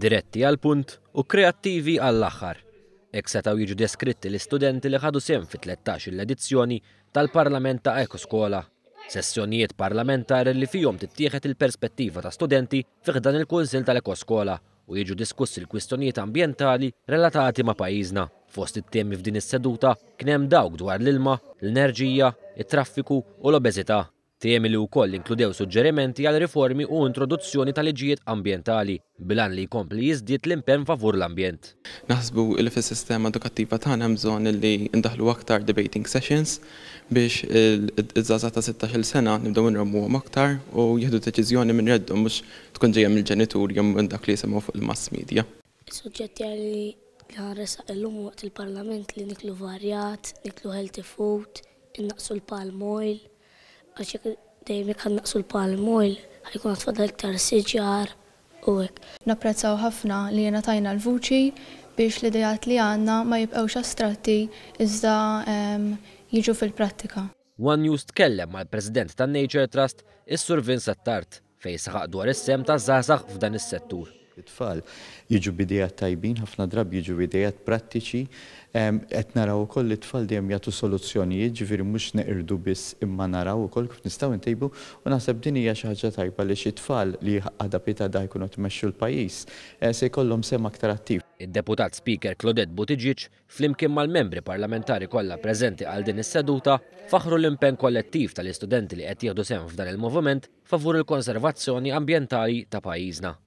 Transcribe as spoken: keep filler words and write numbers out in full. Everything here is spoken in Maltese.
diretti għal punt u kreattivi għall-aħħar. Hekk setgħu jiġu deskritti l-istudenti li ħadu sehem fi tlettax-il edizzjoni tal-Parlament ta' Ekoskola. Sessjonijiet parlamentari li fihom tittieħed il-perspettiva ta' studenti fih dan il-Kunsill tal-Ekoskola u jiġu diskussi l-kwistjonijiet ambjentali relatati ma' pajjiżna. Fost it-temi f'din is-seduta kien hemm dawk dwar l-ilma, l-enerġija, it-traffiku u l-obeżità. Temi li wkoll inkludew suġġerimenti għal riformi u introduzzjoni ta' liġijiet ambjentali bilan li jkompli jiżdied l-impenn favur l-ambjent. Naħsbu li fis-sistema edukattiva tagħna hemm bżonn li ndaħlu aktar debating sessions biex iż-żgħażagħ ta' sittax-il sena nibdew nrammuhom aktar u jieħdu deċiżjoni minn reddhom mhux tkun ġejja mill-ġenituri jew minn dak li jisimgħu fuq il-mass media. Is-suġġetti li ħaresaq illum waqt il-Parlament li niklu varjat, niklu healthy food, innaqsu l-palm oil. Għaxek dejjem jekk naqsu l-palm oil, ħajkun għatfadal iktar siġar u hekk. Napprezzaw ħafna li jena tajna l-vuċi biex l-idejat li għandna ma jibqgħux astratti iżda jiġu fil-prattika. One News tkellem mal-President tan-Nature Trust, is-Sur Vincent Tart, fejn saħaq dwar is-sehem taż-żgħażagħ f'dan is-settur. It-tfal jiġu bidejat tajbin, ħafna drabi jiġu bidejat prattiċi, qed naraw ukoll it-tfal dejjem jagħtu soluzzjonijiet, ġifieri mhux neqirdu biss imma naraw ukoll kif nistgħu ntejbu u naħseb din hija xi ħaġa tajba li xi tfal li adappita da jkunu tmexxu l-pajjiż se jkollhom sem aktar attiv. Id-Deputat Speaker Claudette Buttigieg flimkien mal-membri parlamentari kollha preżenti għal din is-seduta faħru l-impenn kollettiv tal-istudenti li qed jieħdu sehem f'dan il-moviment favur il-konservazzjoni ambjentali ta' pajjiżna.